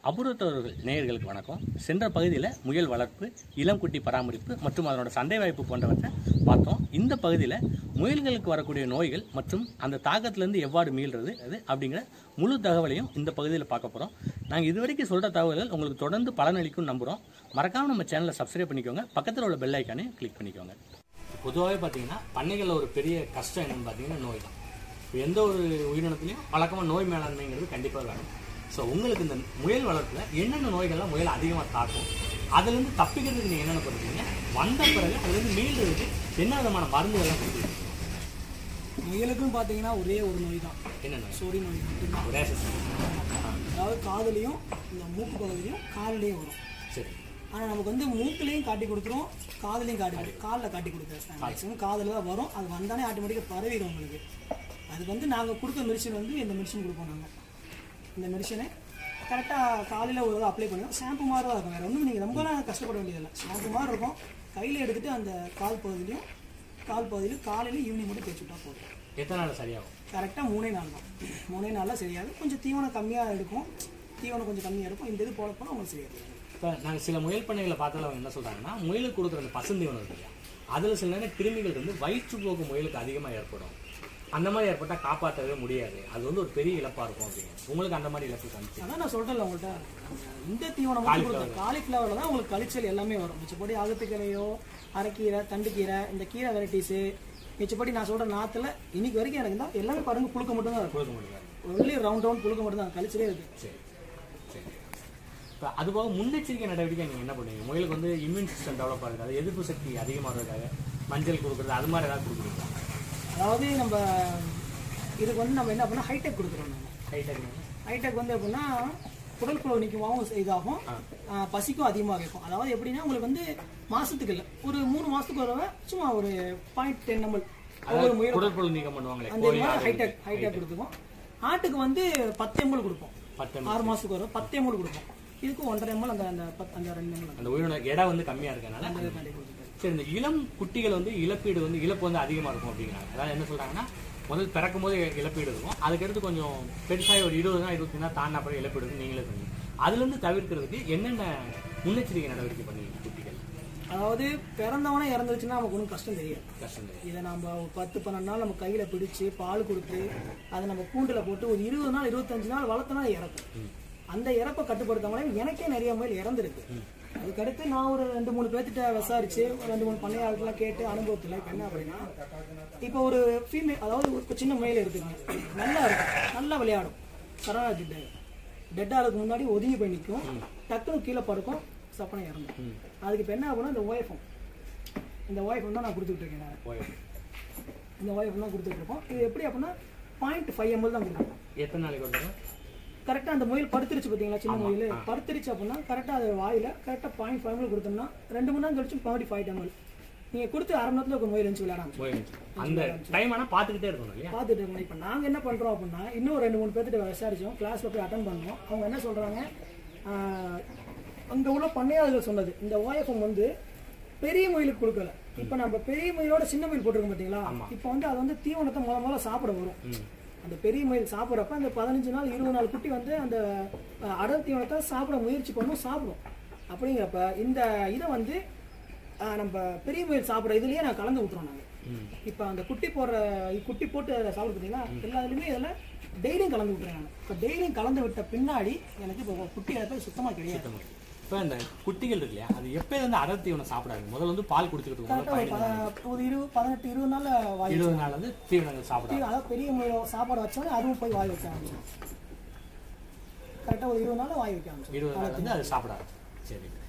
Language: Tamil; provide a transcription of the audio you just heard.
அபூர்வத்தவர்கள் நேயர்களுக்கு வணக்கம். சென்ற பகுதியில் முயல் வளர்ப்பு, இளம் குட்டி பராமரிப்பு மற்றும் அதனோட சந்தை வாய்ப்பு போன்றவற்றை பார்த்தோம். இந்த பகுதியில் முயல்களுக்கு வரக்கூடிய நோய்கள் மற்றும் அந்த தாக்கத்திலேருந்து எவ்வாறு மீள்றது அப்படிங்கிற முழு தகவலையும் இந்த பகுதியில் பார்க்க போகிறோம். நாங்கள் இதுவரைக்கும் சொல்கிற தகவல்கள் உங்களுக்கு தொடர்ந்து பலனளிக்கும் நம்புகிறோம். மறக்காமல் நம்ம சேனலை சப்ஸ்கிரைப் பண்ணிக்கோங்க, பக்கத்தில் உள்ள பெல் ஐக்கானே கிளிக் பண்ணிக்கோங்க. பொதுவாகவே பார்த்தீங்கன்னா பண்ணைகளில் ஒரு பெரிய கஷ்டம் என்னென்னு பார்த்தீங்கன்னா நோய் தான். எந்த ஒரு உயிரினத்துலையும் வழக்கமாக நோய் மேலாண்மைங்கிறது கண்டிப்பாக வேணும். ஸோ உங்களுக்கு இந்த முயல் வளர்ப்பில் என்னென்ன நோய்கள்லாம் முயல் அதிகமாக தாக்கும், அதுலேருந்து தப்பிக்கிறதுக்கு நீங்கள் என்னென்ன பண்ணுறீங்க, வந்த பிறகு அதுலேருந்து மீள்றதுக்கு என்ன விதமான மருந்துகள்லாம் கொடுக்குறீங்க? முயலுக்கும் பார்த்தீங்கன்னா ஒரே ஒரு நோய் தான். என்ன நோய்? சொறி நோய் மட்டும்தான். அதாவது காதுலையும் இந்த மூக்கு பகுதியிலையும் காலிலையும் வரும். சரி. ஆனால் நமக்கு வந்து மூக்குலையும் காட்டி கொடுத்துரும், காதுலையும் காலில் காட்டி கொடுக்குறேன். மேக்ஸிமம் காதில் தான் வரும். அது வந்தாலே ஆட்டோமேட்டிக்காக பரவிடும் உங்களுக்கு. அது வந்து நாங்கள் கொடுக்குற மெடிசன் வந்து இந்த மெடிசன் கொடுப்போம். நாங்கள் இந்த மெடிசனை கரெக்டாக காலையில் ஒரு அப்ளை பண்ணுவோம். ஷாம்பு மாதிரி தான் இருக்கும், வேறு ஒன்றும் நீங்கள் ரொம்பலாம் கஷ்டப்பட வேண்டியதில்லை. ஷாம்பு மாதிரி இருக்கும். கையில் எடுத்துகிட்டு அந்த கால் பகுதியிலும் காலையில் ஈவினிங் மட்டும் தேய்ச்சி விட்டா போதும். எத்தனை நாள் சரியாகும்? கரெக்டாக 3 நாள் தான். 3 நாளில் சரியாகும். கொஞ்சம் தீவனம் கம்மியாக இருக்கும், தீவனம் கொஞ்சம் கம்மியாக இருக்கும். இந்த இது போல போனால் உங்களுக்கு சரியாகும். இப்போ நாங்கள் சில முயல் பண்ணைகளை பார்த்தாலும் அவங்க என்ன சொல்கிறாங்கன்னா, முயலுக்கு கொடுக்குற அந்த பசுந்தீவனம் இருக்கு இல்லையா, அதில் சில நேரம் கிருமிகள் வந்து வயிற்றுப்போக்கு முயலுக்கு அதிகமாக ஏற்படும். அந்த மாதிரி ஏற்பட்டால் காப்பாற்றவே முடியாது, அது வந்து ஒரு பெரிய இழப்பாக இருக்கும் அப்படின்னு. உங்களுக்கு அந்த மாதிரி இழப்பு காமிச்சு அதான் நான் சொல்கிறேன்ல உங்கள்கிட்ட, இந்த தீவனம் காலிஃப்ளவரில் தான் உங்களுக்கு கழிச்சல் எல்லாமே வரும். மிச்சப்படி அகத்துக்கீரையோ, அரைக்கீரை, தண்டுக்கீரை, இந்த கீரை வெரைட்டிஸு, மிச்சப்படி நான் சொல்கிற நாற்றுல இன்னைக்கு வரைக்கும் எனக்கு தான் எல்லாமே பாருங்க புழுக்க மட்டும் தான் இருக்கும். ஒன்லி ரவுண்ட் புழுக்க மட்டும் தான், கழிச்சலே இருக்குது. சரி சரி. இப்போ அதுபோக முன்னெச்சரிக்கை நடவடிக்கை நீங்கள் என்ன பண்ணுவீங்க? முயலுக்கு வந்து இம்யூன் சிஸ்டம் டெவலப் ஆகுது, அது எதிர்ப்பு சக்தி அதிகமாகிறதுக்காக மஞ்சள் கொடுக்குறது, அது மாதிரி ஏதாவது கொடுக்குறீங்களா? அதாவது நம்ம இதுக்கு வந்து நம்ம என்ன பண்ணால் ஹைடெக் கொடுக்குறோம். நம்ம ஹைடெக் வந்து எப்படின்னா குடல் நிற்கமாகவும் இதாகும், பசிக்கும் அதிகமாக இருக்கும். அதாவது எப்படின்னா உங்களுக்கு வந்து மாதத்துக்கு இல்லை, ஒரு 3 மாதத்துக்கு வரவே சும்மா ஒரு 0.10 ml ஒவ்வொரு முயல் குடல் நீக்கம் பண்ணுவாங்களே, அந்த மாதிரி ஹைடெக் கொடுத்துக்கும். ஆட்டுக்கு வந்து 10 ml கொடுப்போம். 6 மாதத்துக்கு வரும் 10 ml கொடுப்போம். இதுக்கு 1.5 ml அந்த 2 ml. அந்த உயிரோட எடை வந்து கம்மியாக இருக்கனால. சரி. இந்த இளம் குட்டிகள் வந்து இழப்பு வந்து அதிகமாக இருக்கும் அப்படிங்கிறாங்க. அதாவது என்ன சொல்கிறாங்கன்னா, முதல் பிறக்கும் போது இழப்பீடு இருக்கும், அதுக்கடுத்து கொஞ்சம் பெருசாக ஒரு 20 நாள் 25 நாள் தாண்டின அப்புறம் இழப்பீடு இருக்கும். நீங்களே சொன்னீங்க. அதுலேருந்து தவிர்க்கிறதுக்கு என்னென்ன முன்னெச்சரிக்கை நடவடிக்கை பண்ணுவீங்க குட்டிகள்? அதாவது பிறந்தவனே இறந்துருச்சுன்னா நமக்கு ஒன்றும் கஷ்டம் தெரியாது. இதை நம்ம 10-12 நாள் நம்ம கையில் பிடிச்சி பால் கொடுத்து அதை நம்ம கூண்டில் போட்டு ஒரு 20 நாள் 25 நாள் வளர்த்தனா இறக்கும். அந்த இறப்பை கட்டுப்படுத்தாமலே எனக்கே நிறைய முயல் இறந்துருக்கு. அதுக்கடுத்து நான் ஒரு 2-3 பேர்த்திட்ட விசாரிச்சு 2-3 பண்ணையாளர்கள்லாம் கேட்டு அனுபவத்தில் இப்போ என்ன அப்படின்னா, இப்போ ஒரு ஃபீமேல், அதாவது ஒரு சின்ன முயல் எடுத்துக்கோங்க, நல்லா இருக்கும், நல்லா விளையாடும், சரணாஜி டெட்டாக அதுக்கு முன்னாடி ஒதுங்கி போய் நிற்கும், டக்குனு கீழே படுக்கும், சப்பனை இறந்தும். அதுக்கு இப்போ என்ன ஆகுனா இந்த ஓஎஃப்எம் தான் நான் கொடுத்துட்டு இருக்கேன். நான் இந்த ஓஎஃப்எம் தான் கொடுத்துட்டு இருக்கோம். இது எப்படி அப்படின்னா 0.5 ml தான் கொடுக்கும். எத்தனை நாளைக்கு கொடுத்துருவோம்? கரெக்டாக அந்த முயல் படுத்துருச்சு பார்த்தீங்களா, சின்ன முயல் படுத்துருச்சு அப்படின்னா கரெக்டாக அது வாயில் கரெக்டாக 0.5 ml கொடுத்தோம்னா 2 மணி நேரம் கழிச்சு 0.5 ml நீங்கள் கொடுத்து 1/2 மணி நேரத்தில் ஒரு முயல் இருந்துச்சு விளையாடாம அந்த டைம் ஆனால் பார்த்துக்கிட்டே இருக்கணும். இப்போ நாங்கள் என்ன பண்ணுறோம் அப்படின்னா, இன்னும் 2-3 பேர்த்திட்ட விசாரிச்சோம், கிளாஸில் போய் அட்டன் பண்ணோம். அவங்க என்ன சொல்கிறாங்க, அங்கே உள்ள பண்ணையாளர்கள் சொன்னது, இந்த ஓஎஃப்எம் வந்து பெரிய முயலுக்கு கொடுக்கல. இப்போ நம்ம பெரிய முயலோட சின்ன முயல் போட்டிருக்கோம் பார்த்தீங்களா, இப்போ வந்து அது வந்து தீவனத்தை முதல்ல சாப்பிட வரும். அந்த பெரிய முயல் சாப்பிட்றப்ப அந்த 15 நாள் 20 நாள் குட்டி வந்து அந்த அடல் தீவனத்தை சாப்பிட முயற்சி சாப்பிடும். அப்படிங்கிறப்ப இந்த இதை வந்து நம்ம பெரிய முயல் சாப்பிட்ற இதுலேயே நான் கலந்து விட்டுறோம். நாங்கள் இப்போ அந்த குட்டி போட்டு சாப்பிட பார்த்தீங்களா, எல்லாத்துலேயுமே இதில் டெய்லியும் கலந்து விட்டுறேன். நான் இப்போ டெய்லியும் கலந்து விட்ட பின்னாடி எனக்கு இப்போ குட்டி இழப்பு சுத்தமாக கிடையாது. இப்போ இந்த குட்டிகள் இருக்கு இல்லையா, அது எப்போ வந்து அடர் தீவனம் சாப்பிடாது? முதல்ல வந்து பால் குடிச்சுக்கிட்டு ஒரு 18-20 நாள் 20 நாள் வந்து தீவனங்கள் சாப்பிடும். அதாவது பெரிய முயல் சாப்பாடு வச்சாலும் அதுவும் போய் வாய் வைக்க ஆரம்பிச்சிடும். கரெக்டாக ஒரு 20 நாள் வாய் வைக்க ஆரம்பிச்சிடும். 20 நாள் வந்து அது சாப்பிடாது. சரி.